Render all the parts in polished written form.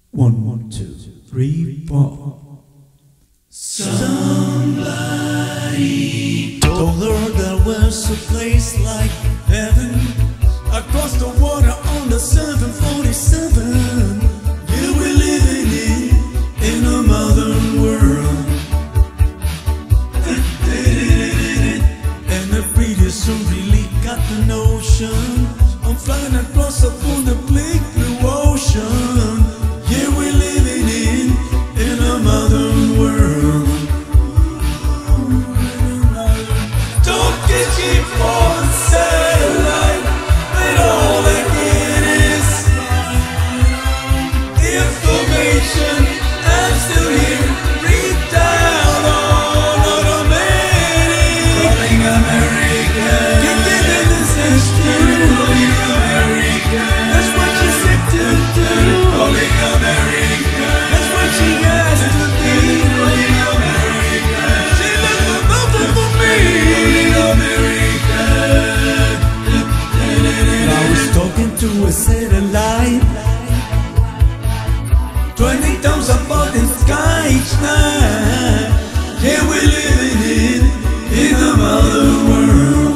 One, two, three, four. Somebody told her there was a place like heaven across the water on the 747. Yeah, we're living in a modern world. And the previous soon really got the notion. I'm flying across upon the big blue ocean. Yeah, we're living in a modern world. Don't get cheap for the satellite, but all I get is information. I'm still here, read down on automatic. Calling America, can't get in this history. Calling America, that's what she said to do. Calling America, that's what she has to be. Calling America, she left the number for me. Calling America. I was talking to a satellite 20 times above the sky each night. Yeah, we're living in a modern world.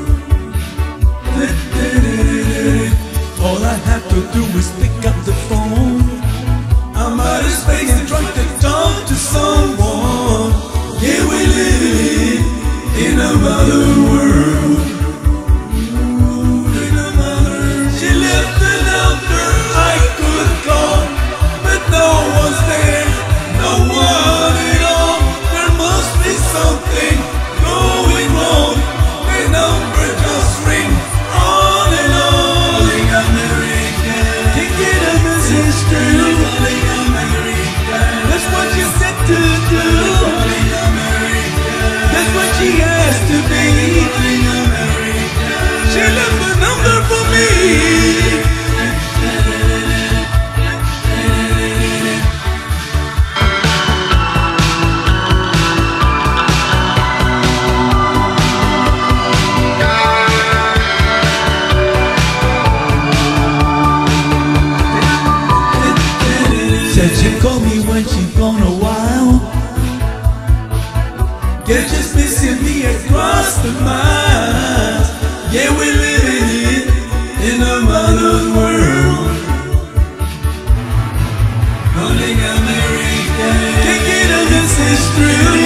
All I have to do is pick up the phone. I'm out of space and trying to talk to someone. Yeah, we're living in a modern world. She left the number I could call, but no one's there, no one at all. There must be something going wrong. The number just rings on and on. Calling America, can't get a message through. Calling America, that's what you said to do. Calling America, that's what she has to be. Calling America, she left the number for me. Said she'd call me when she's gone a while. Yeah, just missing me across the miles. Yeah, we're living in a modern world. Calling America, can't get a message through.